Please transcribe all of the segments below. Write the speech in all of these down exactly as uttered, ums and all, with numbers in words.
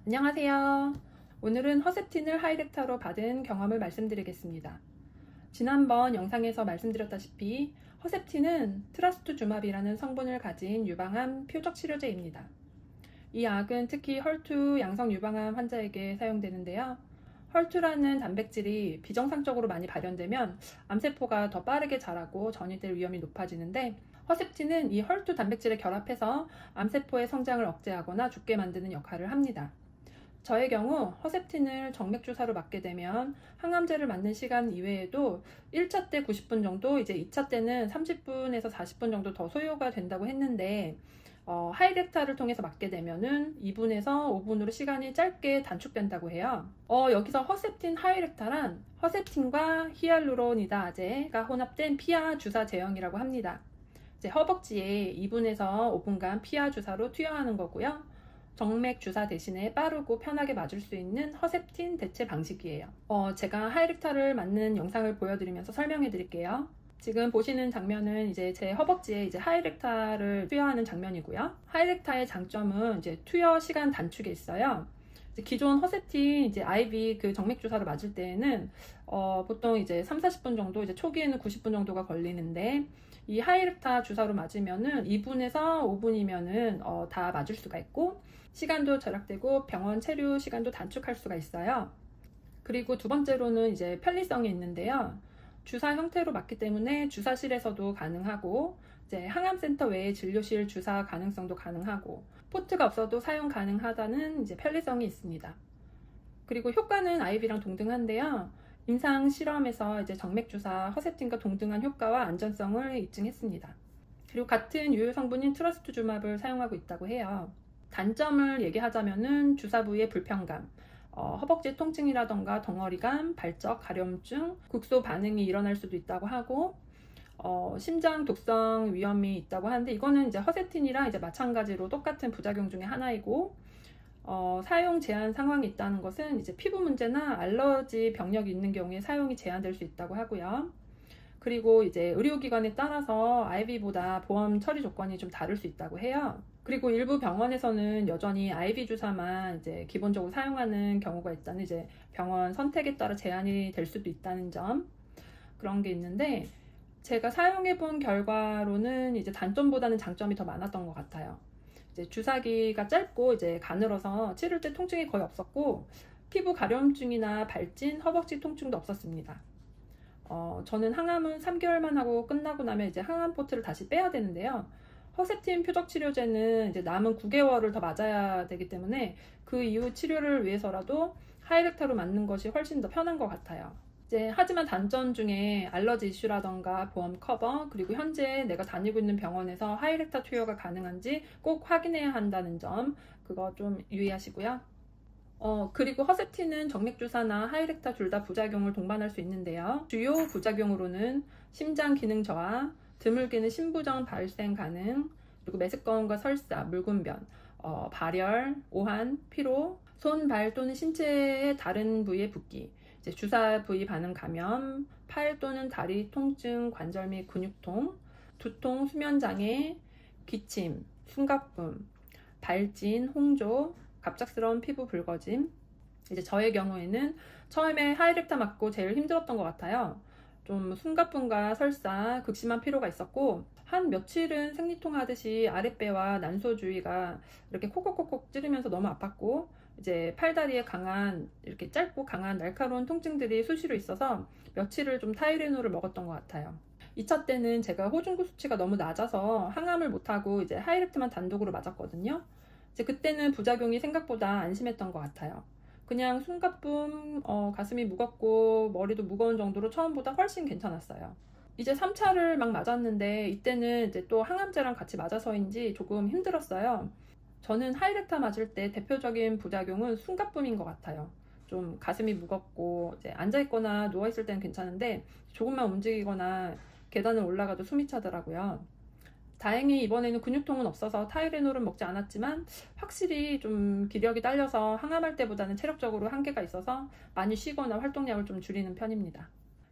안녕하세요. 오늘은 허셉틴을 하이렉타로 받은 경험을 말씀드리겠습니다. 지난번 영상에서 말씀드렸다시피 허셉틴은 트라스투주맙이라는 성분을 가진 유방암 표적 치료제입니다. 이 약은 특히 헐투 양성 유방암 환자에게 사용되는데요. 헐투라는 단백질이 비정상적으로 많이 발현되면 암세포가 더 빠르게 자라고 전이될 위험이 높아지는데, 허셉틴은 이 헐투 단백질에 결합해서 암세포의 성장을 억제하거나 죽게 만드는 역할을 합니다. 저의 경우 허셉틴을 정맥주사로 맞게 되면 항암제를 맞는 시간 이외에도 일 차 때 구십 분 정도, 이제 이 차 때는 삼십 분에서 사십 분 정도 더 소요가 된다고 했는데, 어, 하이렉타를 통해서 맞게 되면은 이 분에서 오 분으로 시간이 짧게 단축된다고 해요. 어, 여기서 허셉틴 하이렉타란 허셉틴과 히알루로니다제가 혼합된 피하 주사 제형이라고 합니다. 이제 허벅지에 이 분에서 오 분간 피하 주사로 투여하는 거고요. 정맥 주사 대신에 빠르고 편하게 맞을 수 있는 허셉틴 대체 방식이에요. 어, 제가 하이렉타를 맞는 영상을 보여드리면서 설명해 드릴게요. 지금 보시는 장면은 이제 제 허벅지에 이제 하이렉타를 투여하는 장면이고요. 하이렉타의 장점은 이제 투여 시간 단축에 있어요. 이제 기존 허셉틴 이제 아이비 그 정맥 주사를 맞을 때에는 어, 보통 이제 삼, 사십 분 정도, 이제 초기에는 구십 분 정도가 걸리는데, 이 하이렉타 주사로 맞으면은 이 분에서 오 분이면은 어, 다 맞을 수가 있고, 시간도 절약되고 병원 체류 시간도 단축할 수가 있어요. 그리고 두 번째로는 이제 편리성이 있는데요. 주사 형태로 맞기 때문에 주사실에서도 가능하고, 이제 항암센터 외에 진료실 주사 가능성도 가능하고, 포트가 없어도 사용 가능하다는 이제 편리성이 있습니다. 그리고 효과는 아이비랑 동등한데요. 임상 실험에서 이제 정맥 주사 허셉틴과 동등한 효과와 안전성을 입증했습니다. 그리고 같은 유효 성분인 트러스투주맙을 사용하고 있다고 해요. 단점을 얘기하자면은 주사 부위의 불편감, 어, 허벅지 통증이라던가 덩어리감, 발적, 가려움증, 국소 반응이 일어날 수도 있다고 하고, 어, 심장 독성 위험이 있다고 하는데, 이거는 이제 허셉틴이랑 이제 마찬가지로 똑같은 부작용 중에 하나이고, 어, 사용 제한 상황이 있다는 것은 이제 피부 문제나 알러지 병력이 있는 경우에 사용이 제한될 수 있다고 하고요. 그리고 이제 의료기관에 따라서 아이비보다 보험 처리 조건이 좀 다를 수 있다고 해요. 그리고 일부 병원에서는 여전히 아이비 주사만 이제 기본적으로 사용하는 경우가 있다는, 이제 병원 선택에 따라 제한이 될 수도 있다는 점, 그런 게 있는데, 제가 사용해 본 결과로는 이제 단점보다는 장점이 더 많았던 것 같아요. 이제 주사기가 짧고 이제 가늘어서 치를 때 통증이 거의 없었고, 피부 가려움증이나 발진, 허벅지 통증도 없었습니다. 어, 저는 항암은 삼 개월만 하고 끝나고 나면 이제 항암 포트를 다시 빼야 되는데요. 허셉틴 표적 치료제는 이제 남은 구 개월을 더 맞아야 되기 때문에 그 이후 치료를 위해서라도 하이렉타로 맞는 것이 훨씬 더 편한 것 같아요. 이제 하지만 단점 중에 알러지 이슈라던가 보험 커버, 그리고 현재 내가 다니고 있는 병원에서 하이렉타 투여가 가능한지 꼭 확인해야 한다는 점, 그거 좀 유의하시고요. 어, 그리고 허셉틴은 정맥주사나 하이렉타 둘 다 부작용을 동반할 수 있는데요. 주요 부작용으로는 심장 기능 저하, 드물게는 심부전 발생 가능, 그리고 메스꺼움과 설사, 물군변, 어, 발열, 오한, 피로, 손, 발 또는 신체의 다른 부위의 붓기, 이제 주사 부위 반응 감염, 팔 또는 다리 통증, 관절 및 근육통, 두통, 수면장애, 기침, 숨가쁨, 발진, 홍조, 갑작스러운 피부 붉어짐. 이제 저의 경우에는 처음에 하이렉타 맞고 제일 힘들었던 것 같아요. 좀 숨가쁨과 설사, 극심한 피로가 있었고, 한 며칠은 생리통 하듯이 아랫배와 난소 주위가 이렇게 콕콕콕콕 찌르면서 너무 아팠고, 이제 팔다리에 강한, 이렇게 짧고 강한 날카로운 통증들이 수시로 있어서 며칠을 좀 타이레놀을 먹었던 것 같아요. 이 차 때는 제가 호중구 수치가 너무 낮아서 항암을 못하고 이제 하이렉트만 단독으로 맞았거든요. 이제 그때는 부작용이 생각보다 안 심했던 것 같아요. 그냥 숨가쁨, 어, 가슴이 무겁고 머리도 무거운 정도로 처음보다 훨씬 괜찮았어요. 이제 삼 차를 막 맞았는데, 이때는 이제 또 항암제랑 같이 맞아서인지 조금 힘들었어요. 저는 하이렉타 맞을 때 대표적인 부작용은 숨가쁨인 것 같아요. 좀 가슴이 무겁고, 이제 앉아있거나 누워있을 때는 괜찮은데 조금만 움직이거나 계단을 올라가도 숨이 차더라고요. 다행히 이번에는 근육통은 없어서 타이레놀은 먹지 않았지만, 확실히 좀 기력이 딸려서 항암할 때보다는 체력적으로 한계가 있어서 많이 쉬거나 활동량을 좀 줄이는 편입니다.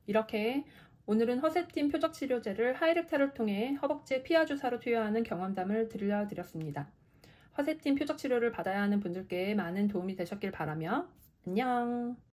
이렇게 오늘은 허셉틴 표적 치료제를 하이렉타를 통해 허벅지에 피하 주사로 투여하는 경험담을 들려드렸습니다. 허세틴 표적 치료를 받아야 하는 분들께 많은 도움이 되셨길 바라며 안녕.